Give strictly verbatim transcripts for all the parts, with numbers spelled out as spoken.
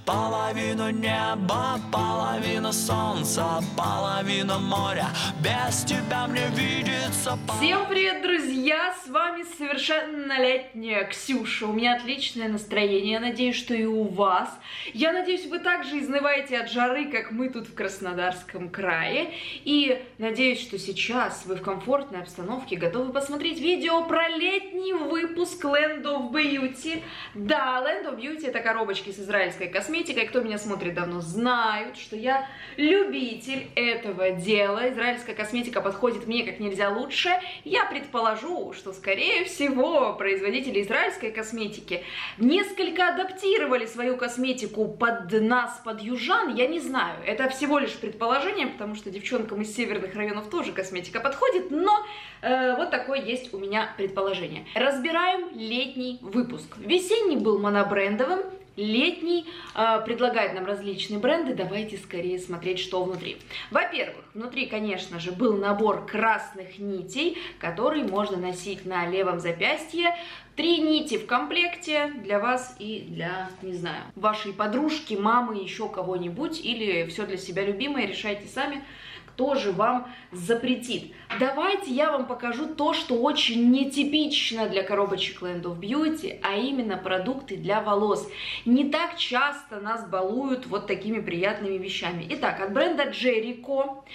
Половину неба, половину солнца, половину моря. Без тебя мне видится... Всем привет, друзья! С вами совершеннолетняя Ксюша. У меня отличное настроение. Я надеюсь, что и у вас. Я надеюсь, вы также изнываете от жары, как мы тут в Краснодарском крае. И надеюсь, что сейчас вы в комфортной обстановке готовы посмотреть видео про летний выпуск Land of Beauty. Да, Land of Beauty — это коробочки с израильской косметикой. Кто меня смотрит давно, знают, что я любитель этого дела. Израильская косметика подходит мне как нельзя лучше. Я предположу, что, скорее всего, производители израильской косметики несколько адаптировали свою косметику под нас, под южан. Я не знаю, это всего лишь предположение, потому что девчонкам из северных районов тоже косметика подходит, но э, вот такое есть у меня предположение. Разбираем летний выпуск. Весенний был монобрендовым. Летний э, предлагает нам различные бренды. Давайте скорее смотреть, что внутри. Во-первых, внутри, конечно же, был набор красных нитей, который можно носить на левом запястье. Три нити в комплекте для вас и для, не знаю, вашей подружки, мамы, еще кого-нибудь. Или все для себя любимое, решайте сами, кто же вам запретит. Давайте я вам покажу то, что очень нетипично для коробочек Land of Beauty, а именно продукты для волос. Не так часто нас балуют вот такими приятными вещами. Итак, от бренда Jericho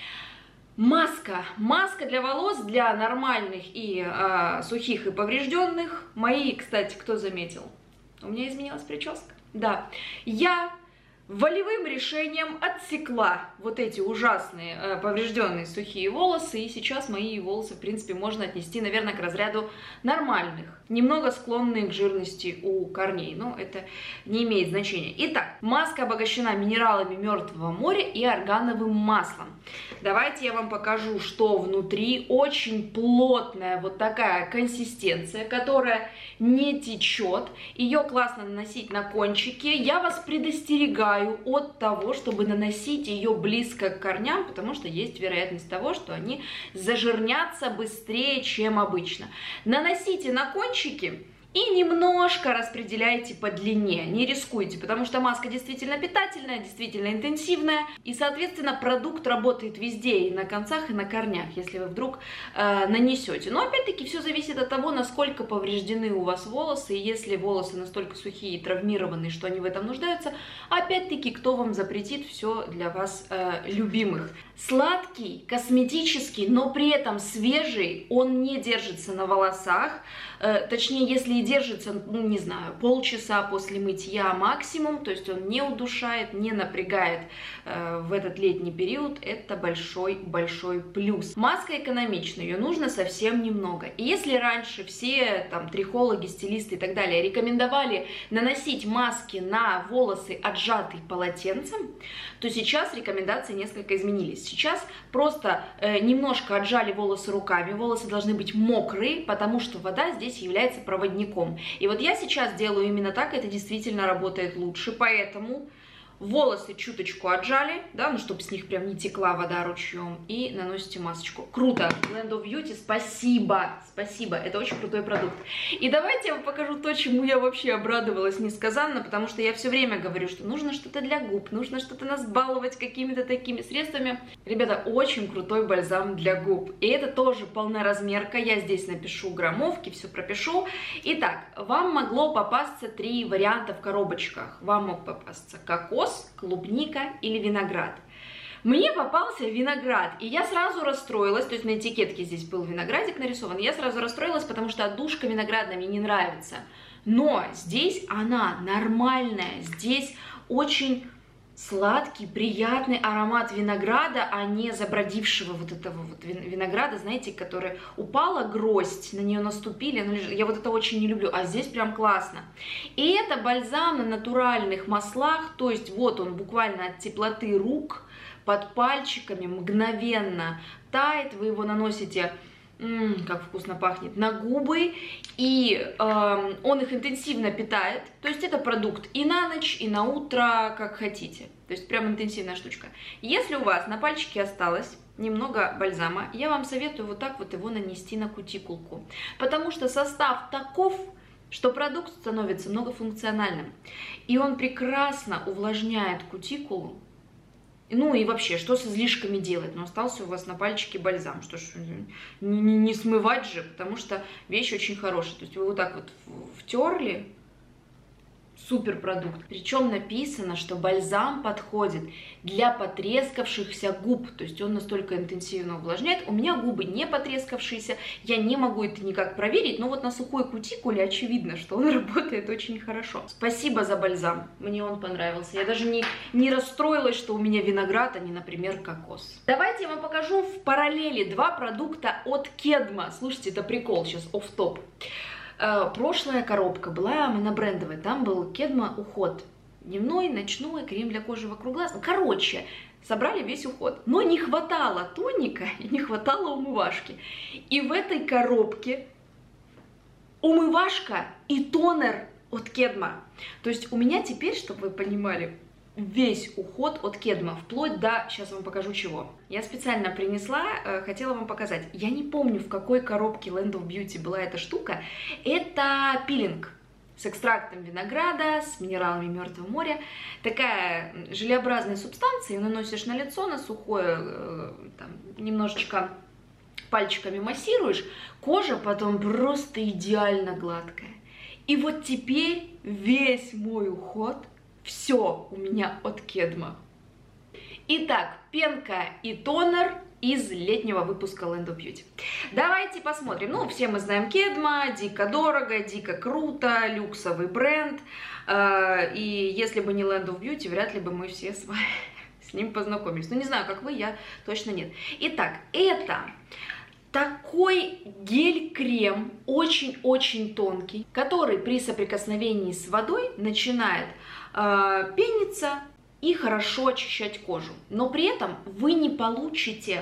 маска. Маска для волос, для нормальных и э, сухих и поврежденных. Мои, кстати, кто заметил? У меня изменилась прическа. Да, я волевым решением отсекла вот эти ужасные э, поврежденные сухие волосы, и сейчас мои волосы, в принципе, можно отнести, наверное, к разряду нормальных, немного склонные к жирности у корней, но это не имеет значения. Итак, маска обогащена минералами Мертвого моря и органовым маслом. Давайте я вам покажу, что внутри. Очень плотная вот такая консистенция, которая не течет. Ее классно наносить на кончики. Я вас предостерегаю от того, чтобы наносить ее близко к корням, потому что есть вероятность того, что они зажирнятся быстрее, чем обычно. Наносите на кончики и немножко распределяйте по длине, не рискуйте, потому что маска действительно питательная, действительно интенсивная, и, соответственно, продукт работает везде, и на концах, и на корнях, если вы вдруг э, нанесете. Но, опять-таки, все зависит от того, насколько повреждены у вас волосы, и если волосы настолько сухие и травмированные, что они в этом нуждаются, опять-таки, кто вам запретит все для вас э, любимых. Сладкий, косметический, но при этом свежий, он не держится на волосах, э, точнее, если и держится, ну, не знаю, полчаса после мытья максимум, то есть он не удушает, не напрягает э, в этот летний период, это большой-большой плюс. Маска экономичная, ее нужно совсем немного. И если раньше все там трихологи, стилисты и так далее рекомендовали наносить маски на волосы, отжатые полотенцем, то сейчас рекомендации несколько изменились. Сейчас просто э, немножко отжали волосы руками, волосы должны быть мокрые, потому что вода здесь является проводником. И вот я сейчас делаю именно так, это действительно работает лучше, поэтому волосы чуточку отжали, да, ну, чтобы с них прям не текла вода ручьем, и наносите масочку. Круто! Land of Beauty, спасибо! Спасибо, это очень крутой продукт. И давайте я вам покажу то, чему я вообще обрадовалась несказанно, потому что я все время говорю, что нужно что-то для губ, нужно что-то нас баловать какими-то такими средствами. Ребята, очень крутой бальзам для губ. И это тоже полноразмерка, я здесь напишу граммовки, все пропишу. Итак, вам могло попасться три варианта в коробочках. Вам мог попасться кокос, клубника или виноград. Мне попался виноград, и я сразу расстроилась, то есть на этикетке здесь был виноградик нарисован, я сразу расстроилась, потому что отдушка виноградная мне не нравится. Но здесь она нормальная, здесь очень сладкий, приятный аромат винограда, а не забродившего вот этого вот винограда, знаете, который упала гроздь, на нее наступили, она лежит. Я вот это очень не люблю, а здесь прям классно. И это бальзам на натуральных маслах, то есть вот он буквально от теплоты рук, под пальчиками, мгновенно тает, вы его наносите... Ммм, как вкусно пахнет, на губы, и э, он их интенсивно питает, то есть это продукт и на ночь, и на утро, как хотите, то есть прям интенсивная штучка. Если у вас на пальчике осталось немного бальзама, я вам советую вот так вот его нанести на кутикулку, потому что состав таков, что продукт становится многофункциональным, и он прекрасно увлажняет кутикулу. Ну и вообще, что с излишками делать? Ну, остался у вас на пальчике бальзам, что ж, не, не, не смывать же, потому что вещь очень хорошая. То есть вы вот так вот втерли, супер продукт. Причем написано, что бальзам подходит для потрескавшихся губ, то есть он настолько интенсивно увлажняет. У меня губы не потрескавшиеся, я не могу это никак проверить, но вот на сухой кутикуле очевидно, что он работает очень хорошо. Спасибо за бальзам, мне он понравился. Я даже не, не расстроилась, что у меня виноград, а не, например, кокос. Давайте я вам покажу в параллели два продукта от Kedma. Слушайте, это прикол, сейчас офф-топ. Прошлая коробка была монобрендовая, там был Kedma уход. Дневной, ночной, крем для кожи вокруг глаз. Короче, собрали весь уход. Но не хватало тоника и не хватало умывашки. И в этой коробке умывашка и тонер от Kedma. То есть у меня теперь, чтобы вы понимали, весь уход от Kedma, вплоть до, сейчас вам покажу чего. Я специально принесла, хотела вам показать. Я не помню, в какой коробке Land of Beauty была эта штука. Это пилинг с экстрактом винограда, с минералами Мертвого моря. Такая желеобразная субстанция, ее наносишь на лицо, на сухое, там, немножечко пальчиками массируешь, кожа потом просто идеально гладкая. И вот теперь весь мой уход, все у меня от Kedma. Итак, пенка и тонер из летнего выпуска Land of Beauty. Давайте посмотрим. Ну, все мы знаем Kedma, дико дорого, дико круто, люксовый бренд. И если бы не Land of Beauty, вряд ли бы мы все с вами с ним познакомились. Ну, не знаю, как вы, я точно нет. Итак, это такой гель-крем, очень-очень тонкий, который при соприкосновении с водой начинает э, пениться и хорошо очищать кожу. Но при этом вы не получите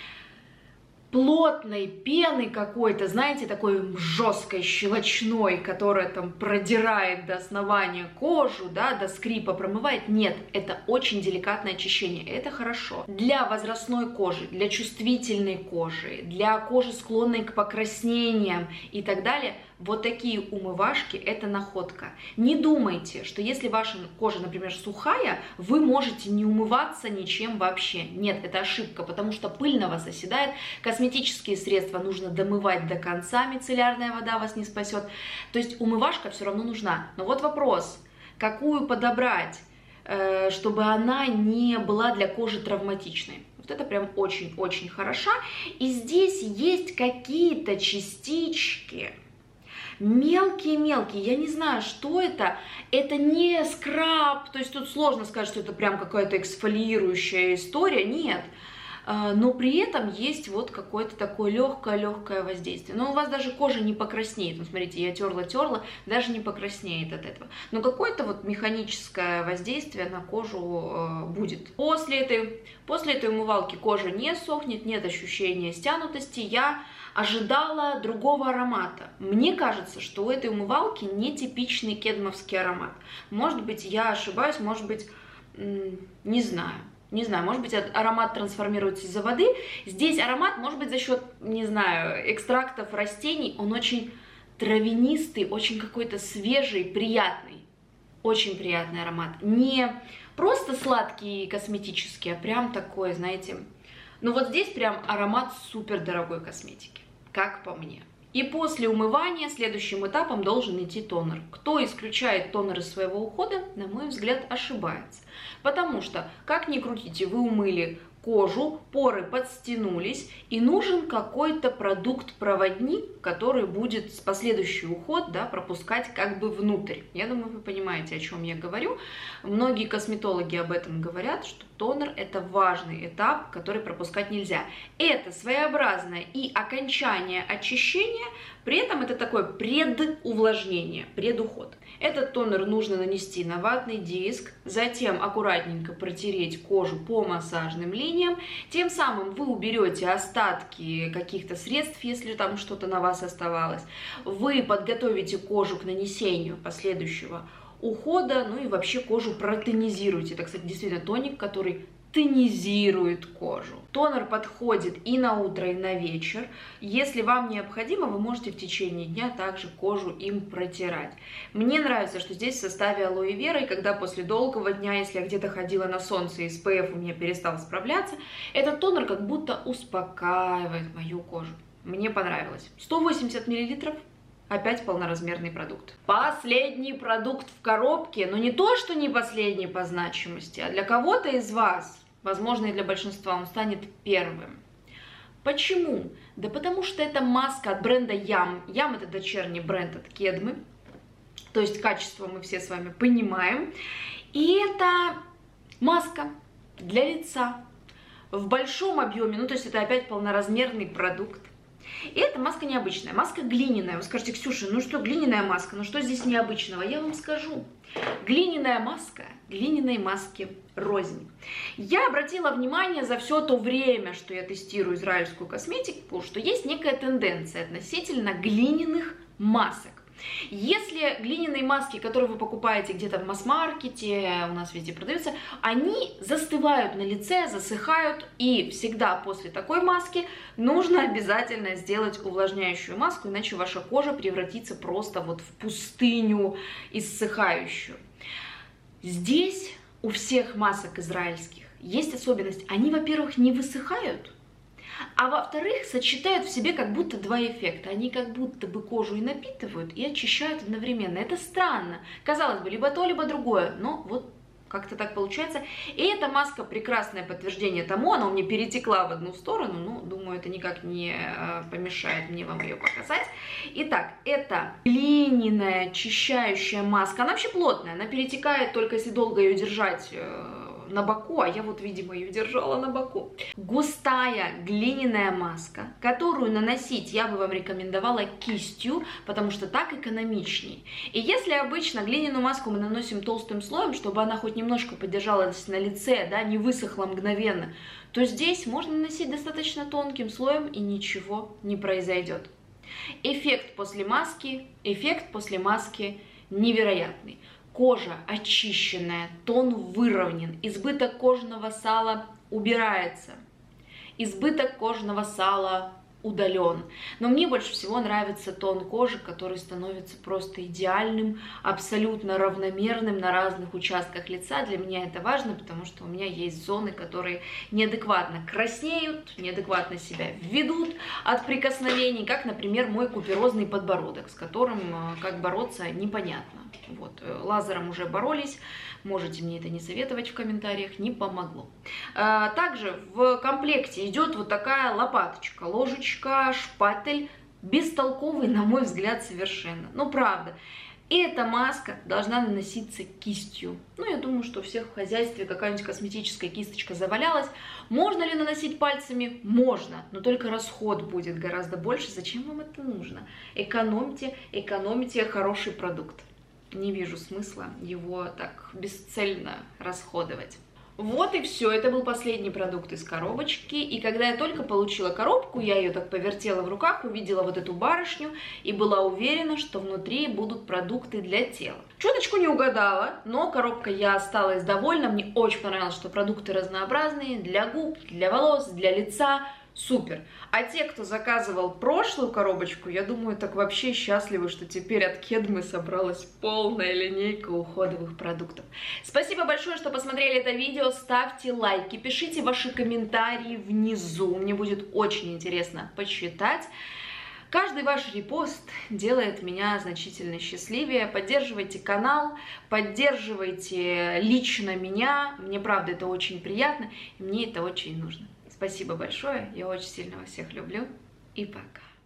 плотной пены какой-то, знаете, такой жесткой, щелочной, которая там продирает до основания кожу, да, до скрипа промывает. Нет, это очень деликатное очищение, это хорошо. Для возрастной кожи, для чувствительной кожи, для кожи, склонной к покраснениям и так далее, вот такие умывашки – это находка. Не думайте, что если ваша кожа, например, сухая, вы можете не умываться ничем вообще. Нет, это ошибка, потому что пыль на вас оседает, косметические средства нужно домывать до конца, мицеллярная вода вас не спасет. То есть умывашка все равно нужна. Но вот вопрос, какую подобрать, чтобы она не была для кожи травматичной. Вот это прям очень-очень хороша. И здесь есть какие-то частички, мелкие-мелкие, я не знаю, что это, это не скраб, то есть тут сложно сказать, что это прям какая-то эксфолиирующая история, нет, но при этом есть вот какое-то такое легкое-легкое воздействие, но у вас даже кожа не покраснеет, ну смотрите, я терла-терла, даже не покраснеет от этого, но какое-то вот механическое воздействие на кожу будет. После этой, после этой умывалки кожа не сохнет, нет ощущения стянутости, я ожидала другого аромата. Мне кажется, что у этой умывалки нетипичный кедмовский аромат. Может быть, я ошибаюсь, может быть, не знаю. Не знаю, может быть, аромат трансформируется из-за воды. Здесь аромат, может быть, за счет, не знаю, экстрактов растений. Он очень травянистый, очень какой-то свежий, приятный. Очень приятный аромат. Не просто сладкий косметический, а прям такой, знаете... Ну вот здесь прям аромат супер дорогой косметики, как по мне. И после умывания следующим этапом должен идти тонер. Кто исключает тонер из своего ухода, на мой взгляд, ошибается. Потому что, как ни крутите, вы умыли кожу, поры подстянулись, и нужен какой-то продукт-проводник, который будет последующий уход, да, пропускать как бы внутрь. Я думаю, вы понимаете, о чем я говорю. Многие косметологи об этом говорят, что тонер – это важный этап, который пропускать нельзя. Это своеобразное и окончание очищения, при этом это такое предувлажнение, предуход. Этот тонер нужно нанести на ватный диск, затем аккуратненько протереть кожу по массажным линиям. Тем самым вы уберете остатки каких-то средств, если там что-то на вас оставалось. Вы подготовите кожу к нанесению последующего ухода, ну и вообще кожу протонизируйте. Это, кстати, действительно тоник, который тонизирует кожу. Тонер подходит и на утро, и на вечер. Если вам необходимо, вы можете в течение дня также кожу им протирать. Мне нравится, что здесь в составе алоэ вера, и когда после долгого дня, если я где-то ходила на солнце, и эс пэ эф у меня перестал справляться, этот тонер как будто успокаивает мою кожу. Мне понравилось. сто восемьдесят миллилитров. Опять полноразмерный продукт. Последний продукт в коробке, но не то, что не последний по значимости, а для кого-то из вас, возможно, и для большинства, он станет первым. Почему? Да потому что это маска от бренда Yum. Yum — это дочерний бренд от Кедмы, то есть качество мы все с вами понимаем. И это маска для лица в большом объеме, ну то есть это опять полноразмерный продукт. И эта маска необычная, маска глиняная. Вы скажете: Ксюша, ну что, глиняная маска, ну что здесь необычного? Я вам скажу. Глиняная маска, глиняной маски рознь. Я обратила внимание за все то время, что я тестирую израильскую косметику, что есть некая тенденция относительно глиняных масок. Если глиняные маски, которые вы покупаете где-то в масс-маркете, у нас везде продаются, они застывают на лице, засыхают, и всегда после такой маски нужно обязательно сделать увлажняющую маску, иначе ваша кожа превратится просто вот в пустыню иссыхающую. Здесь у всех масок израильских есть особенность: они, во-первых, не высыхают, а во-вторых, сочетают в себе как будто два эффекта. Они как будто бы кожу и напитывают, и очищают одновременно. Это странно. Казалось бы, либо то, либо другое, но вот как-то так получается. И эта маска прекрасное подтверждение тому, она у меня перетекла в одну сторону, но думаю, это никак не помешает мне вам ее показать. Итак, это глиняная очищающая маска. Она вообще плотная, она перетекает только если долго ее держать на боку, а я вот, видимо, ее держала на боку. Густая глиняная маска, которую наносить я бы вам рекомендовала кистью, потому что так экономичней. И если обычно глиняную маску мы наносим толстым слоем, чтобы она хоть немножко подержалась на лице, да, не высохла мгновенно, то здесь можно наносить достаточно тонким слоем, и ничего не произойдет. Эффект после маски, эффект после маски невероятный. Кожа очищенная, тон выровнен, избыток кожного сала убирается, избыток кожного сала удален. Но мне больше всего нравится тон кожи, который становится просто идеальным, абсолютно равномерным на разных участках лица. Для меня это важно, потому что у меня есть зоны, которые неадекватно краснеют, неадекватно себя ведут от прикосновений, как, например, мой куперозный подбородок, с которым как бороться непонятно. Вот, лазером уже боролись, можете мне это не советовать в комментариях, не помогло. А, также в комплекте идет вот такая лопаточка, ложечка, шпатель, бестолковый, на мой взгляд, совершенно. Ну, правда. И эта маска должна наноситься кистью. Ну, я думаю, что у всех в хозяйстве какая-нибудь косметическая кисточка завалялась. Можно ли наносить пальцами? Можно, но только расход будет гораздо больше. Зачем вам это нужно? Экономьте, экономьте хороший продукт. Не вижу смысла его так бесцельно расходовать. Вот и все, это был последний продукт из коробочки, и когда я только получила коробку, я ее так повертела в руках, увидела вот эту барышню и была уверена, что внутри будут продукты для тела. Чуточку не угадала, но коробка я осталась довольна, мне очень понравилось, что продукты разнообразные, для губ, для волос, для лица. Супер. А те, кто заказывал прошлую коробочку, я думаю, так вообще счастливы, что теперь от Кедмы собралась полная линейка уходовых продуктов. Спасибо большое, что посмотрели это видео. Ставьте лайки, пишите ваши комментарии внизу. Мне будет очень интересно почитать. Каждый ваш репост делает меня значительно счастливее. Поддерживайте канал, поддерживайте лично меня. Мне, правда, это очень приятно, и мне это очень нужно. Спасибо большое, я очень сильно вас всех люблю, и пока.